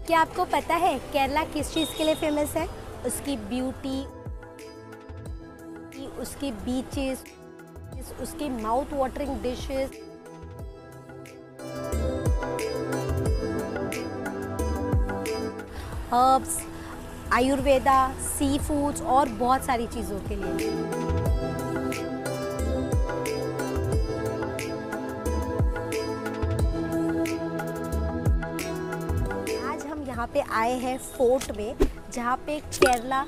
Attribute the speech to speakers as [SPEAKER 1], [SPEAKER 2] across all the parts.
[SPEAKER 1] क्या आपको पता है केरला किस चीज़ के लिए फेमस है? उसकी ब्यूटी, उसके बीचेस, उसके mouth watering dishes, herbs, Ayurveda, sea foods और बहुत सारी चीज़ों के लिए। यहाँ पे आए हैं फोर्ट में, जहाँ पे केरला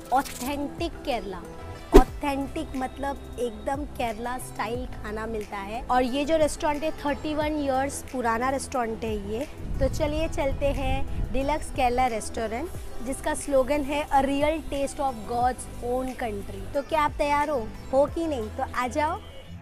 [SPEAKER 1] ऑथेंटिक मतलब एकदम केरला स्टाइल खाना मिलता है। और ये जो रेस्टोरेंट है 31 इयर्स पुराना रेस्टोरेंट है ये। तो चलिए चलते हैं डिलक्स केरला रेस्टोरेंट, जिसका स्लोगन है a real taste of God's own country. तो क्या आप तैयार हो कि नहीं? तो आ जाओ।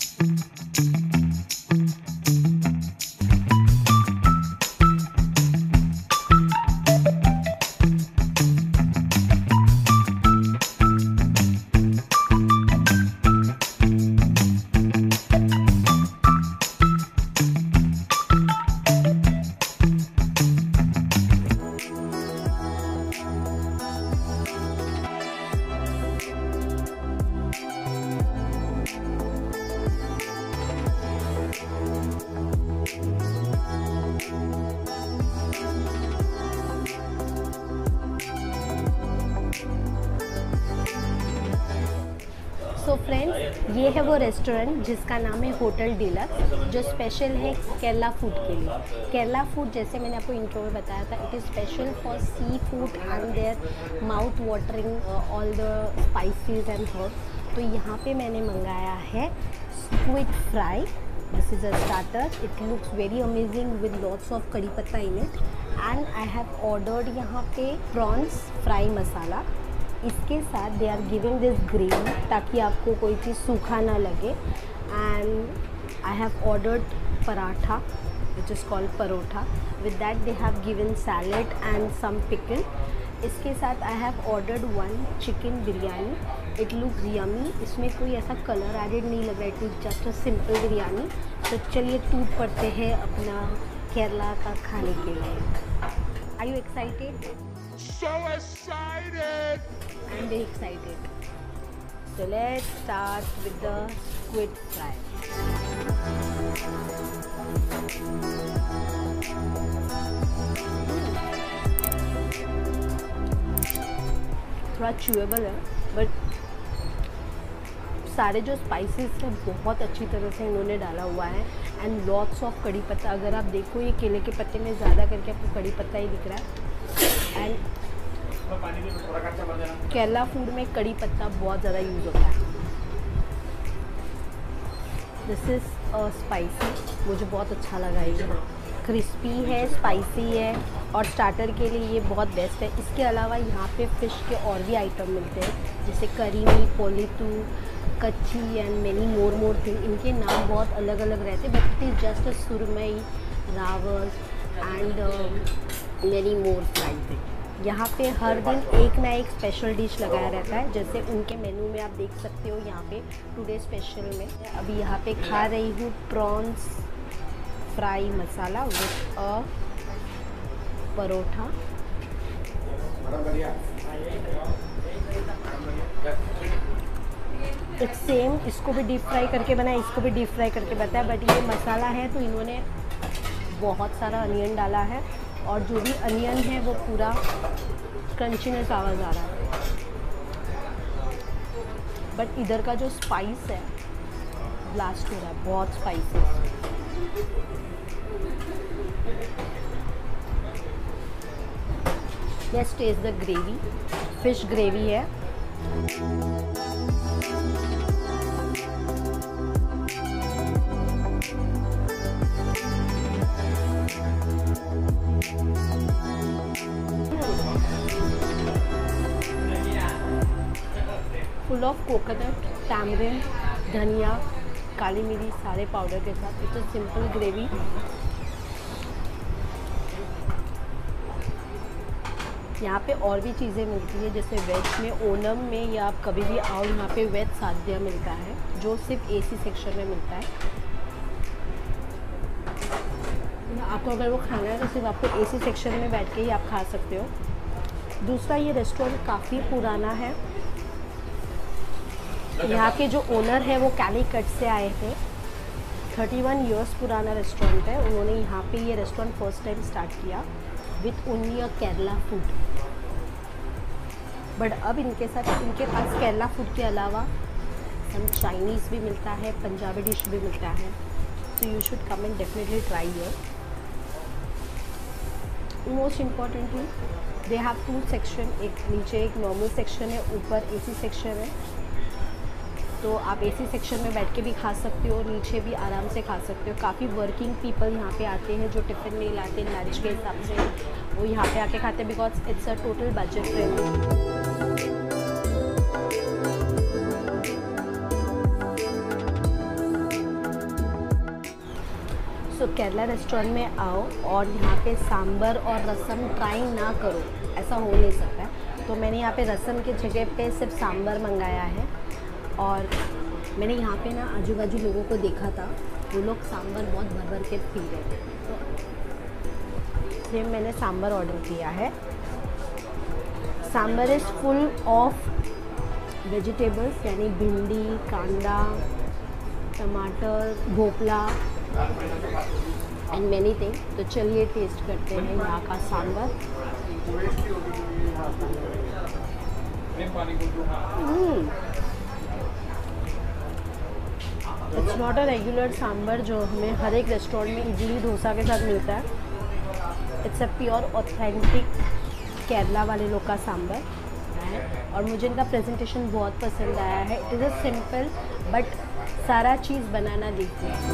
[SPEAKER 1] सो फ्रेंड्स, ये है वो रेस्टोरेंट जिसका नाम है होटल डिलक्स, जो स्पेशल है केरला फूड के लिए। केरला फूड, जैसे मैंने आपको इंट्रो में बताया था, it is special for sea food and there mouth watering all the spices and herbs. तो यहाँ पे मैंने मंगाया है squid fry. This is a starter. It looks very amazing with lots of kadi patta in it. And I have ordered यहाँ पे prawns fry masala. इसके साथ they are giving this gravy, ताकि आपको कोई चीज़ सूखा ना लगे। And I have ordered paratha which is called parotta. With that they have given salad and some pickle. इसके साथ I have ordered 1 chicken biryani. It look yummy. इसमें कोई ऐसा कलर एडेड नहीं लग रहा है, it is just a simple biryani. तो चलिए टूट पड़ते हैं अपना केरला का खाने के लिए। Are you excited?
[SPEAKER 2] So excited!
[SPEAKER 1] I'm very excited. So let's start with the squid fry. थोड़ा च्यूएबल है, बट सारे जो स्पाइसेस हैं बहुत अच्छी तरह से इन्होंने डाला हुआ है। एंड लॉट्स ऑफ कड़ी पत्ता। अगर आप देखो ये केले के पत्ते में ज़्यादा करके आपको कड़ी पत्ता ही दिख रहा है। एंड केरला फूड में कड़ी पत्ता बहुत ज़्यादा यूज़ होता है। दिस इज़ स्पाइसी, मुझे बहुत अच्छा लगा ये। क्रिस्पी है, स्पाइसी है और स्टार्टर के लिए ये बहुत बेस्ट है। इसके अलावा यहाँ पे फ़िश के और भी आइटम मिलते हैं, जैसे करीमी, पोलितू, कच्ची एंड मेनी मोर थिंग। इनके नाम बहुत अलग अलग रहते हैं, but it is just a surmai, rawas and many more fried. यहाँ पे हर दिन एक ना एक स्पेशल डिश लगाया रहता है, जैसे उनके मेनू में आप देख सकते हो। यहाँ पे टुडे स्पेशल में अभी यहाँ पे खा रही हूँ prawns fry masala with a paratha. It's same, इसको भी डीप फ्राई करके बनाया, इसको भी डीप फ्राई करके बताया, बट ये मसाला है तो इन्होंने बहुत सारा अनियन डाला है, और जो भी अनियन है वो पूरा क्रंचीनेस आवाज़ आ रहा है। बट इधर का जो स्पाइस है ब्लास्ट हो रहा है, बहुत spicy. Let's taste the gravy. Fish gravy है। फुल ऑफ कोकोनट, टैमरिन, धनिया, काली मिर्च, सारे पाउडर के साथ। It's a simple gravy. यहाँ पे और भी चीज़ें मिलती है, जैसे वेज में ओनम में, या आप कभी भी आओ यहाँ पे वेज साध्या मिलता है, जो सिर्फ एसी सेक्शन में मिलता है। आपको अगर वो खाना है तो सिर्फ आपको एसी सेक्शन में बैठ के ही आप खा सकते हो। दूसरा, ये रेस्टोरेंट काफ़ी पुराना है। यहाँ के जो ओनर है वो कैलीकट से आए थे। 31 इयर्स पुराना रेस्टोरेंट है। उन्होंने यहाँ पे ये रेस्टोरेंट फर्स्ट टाइम स्टार्ट किया with only a Kerala food. But अब इनके पास केरला फूड के अलावा सम चाइनीज़ भी मिलता है, पंजाबी डिश भी मिलता है। So you should come and definitely try here. Most importantly they have 2 section, एक नीचे एक नॉर्मल सेक्शन है, ऊपर एसी सेक्शन है। तो आप एसी सेक्शन में बैठ के भी खा सकते हो, नीचे भी आराम से खा सकते हो। काफ़ी वर्किंग पीपल यहाँ पे आते हैं जो टिफ़िन नहीं लाते लंच के हिसाब से, वो यहाँ पे आके खाते हैं because it's a total budget friendly. So Kerala restaurant में आओ और यहाँ पे सांबर और रसम ट्राई ना करो, ऐसा हो नहीं सकता है। तो मैंने यहाँ पे रसम की जगह पे सिर्फ सांबर मंगाया है। और मैंने यहाँ पे ना आजू बाजू लोगों को देखा था, वो लोग सांबर बहुत भर भर के पी रहे थे, तो इसलिए मैंने सांबर ऑर्डर किया है। Sambar is full of vegetables, यानी भिंडी, कांदा, टमाटर, भोपला एंड मैनी थिंग। तो चलिए टेस्ट करते हैं यहाँ का sambar. It's not a regular sambar जो हमें हर एक रेस्टोरेंट में इडली डोसा के साथ मिलता है। It's a pure authentic Kerala वाले लोग का सांबर है। और मुझे इनका प्रेजेंटेशन बहुत पसंद आया है। It is a simple but सारा चीज़ बनाना देखते हैं।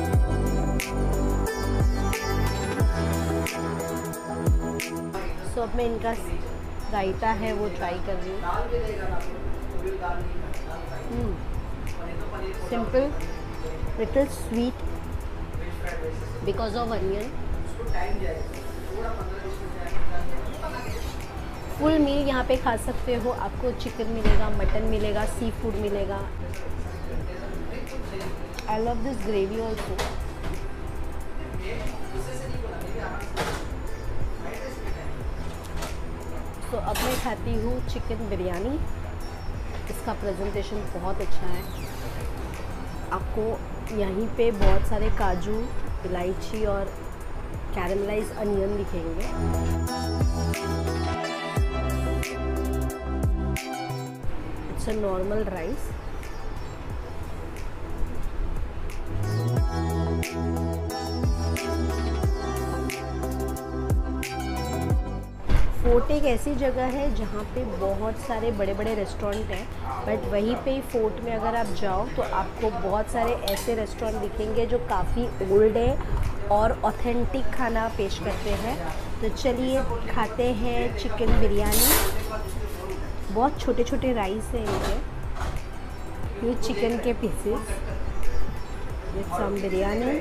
[SPEAKER 1] सो अब मैं इनका रायता है वो ट्राई कर रही हूँ। Simple, little sweet because of onion. Full meal यहाँ पे खा सकते हो। आपको चिकन मिलेगा, मटन मिलेगा, सी फूड मिलेगा। I love this gravy also. तो अब मैं खाती हूँ चिकन बिरयानी। इसका प्रेजेंटेशन बहुत अच्छा है। आपको यहीं पे बहुत सारे काजू, इलायची और कैरमलाइज अनियन दिखेंगे। It's a normal rice. Fort एक ऐसी जगह है जहाँ पे बहुत सारे बड़े बड़े रेस्टोरेंट हैं, बट वहीं पे ही फोर्ट में अगर आप जाओ तो आपको बहुत सारे ऐसे रेस्टोरेंट दिखेंगे जो काफ़ी ओल्ड है और ऑथेंटिक खाना पेश करते हैं। तो चलिए खाते हैं चिकन बिरयानी। बहुत छोटे छोटे राइस हैं इनके। ये चिकन के pieces with some biryani.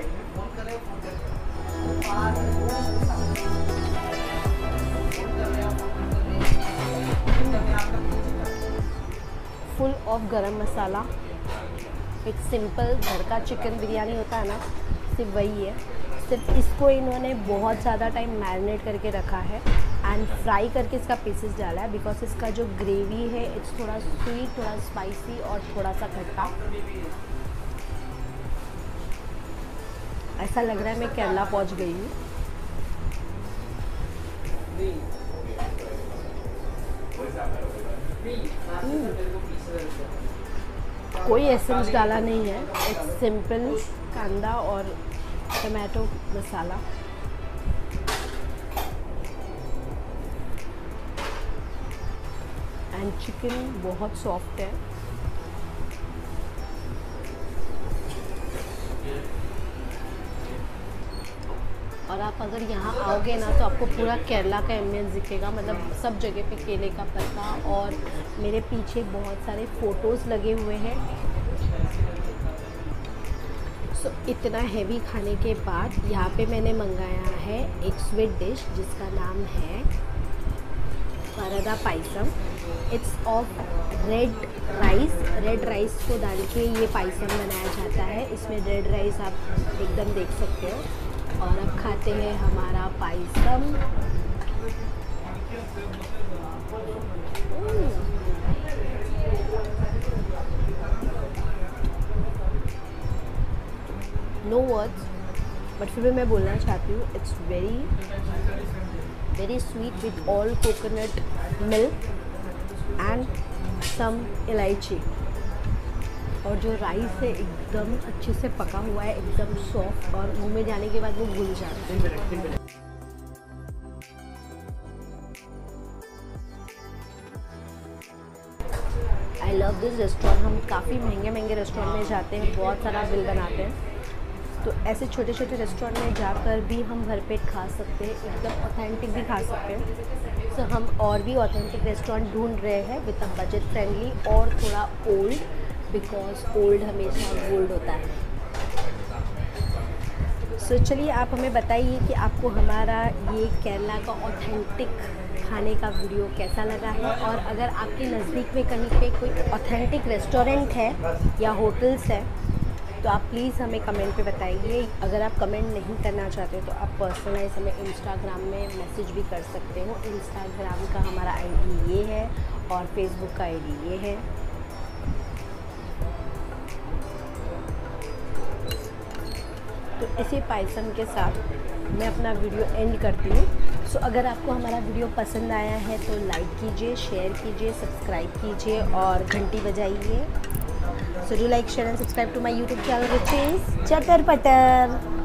[SPEAKER 1] Full of garam masala. एक सिंपल घर का चिकन बिरयानी होता है ना, सिर्फ वही है। सिर्फ इसको इन्होंने बहुत ज़्यादा टाइम मैरिनेट करके रखा है एंड फ्राई करके इसका पीसेस डाला है बिकॉज इसका जो ग्रेवी है इट्स थोड़ा स्वीट, थोड़ा स्पाइसी और थोड़ा सा खट्टा। ऐसा लग रहा है मैं केरला पहुंच गई हूँ। कोई एसेंस डाला नहीं है। इट्स सिंपल कांदा और टमाटो मसाला। एंड चिकन बहुत सॉफ्ट है। और आप अगर यहाँ आओगे ना तो आपको पूरा केरला का एम्बियंस दिखेगा। मतलब सब जगह पे केले का पत्ता और मेरे पीछे बहुत सारे फ़ोटोज़ लगे हुए हैं। सो इतना हैवी खाने के बाद यहाँ पे मैंने मंगाया है एक स्वीट डिश जिसका नाम है parda payasam. It's of red rice. Red rice को डाल के ये पायसम बनाया जाता है। इसमें रेड राइस आप एकदम देख सकते हो। और अब खाते हैं हमारा पायसम। नो वर्ड्स, बट फिर भी मैं बोलना चाहती हूँ, it's very sweet with all coconut milk and some elaichi. और जो राइस है एकदम अच्छे से पका हुआ है, एकदम सॉफ्ट, और मुंह में जाने के बाद वो घुल जाता है। I love this restaurant. हम काफ़ी महंगे रेस्टोरेंट में जाते हैं, बहुत सारा बिल बनाते हैं, तो ऐसे छोटे छोटे रेस्टोरेंट में जाकर भी हम भरपेट खा सकते हैं, एकदम ऑथेंटिक भी खा सकते हैं। सो हम और भी ऑथेंटिक रेस्टोरेंट ढूंढ रहे हैं विद अ बजट फ्रेंडली और थोड़ा ओल्ड, बिकॉज ओल्ड हमेशा गोल्ड होता है। सो चलिए आप हमें बताइए कि आपको हमारा ये केरला का ऑथेंटिक खाने का वीडियो कैसा लगा है, और अगर आपके नज़दीक में कहीं पे कोई ऑथेंटिक रेस्टोरेंट है या होटल्स है तो आप प्लीज़ हमें कमेंट पे बताइए। अगर आप कमेंट नहीं करना चाहते तो आप पर्सनलाइज हमें इंस्टाग्राम में मैसेज भी कर सकते हो। इंस्टाग्राम का हमारा आईडी ये है और फेसबुक का आईडी ये है। तो इसी पायसम के साथ मैं अपना वीडियो एंड करती हूँ। सो अगर आपको हमारा वीडियो पसंद आया है तो लाइक कीजिए, शेयर कीजिए, सब्सक्राइब कीजिए और घंटी बजाइए। So do like, share and subscribe to my YouTube channel, which is Chatar Patar.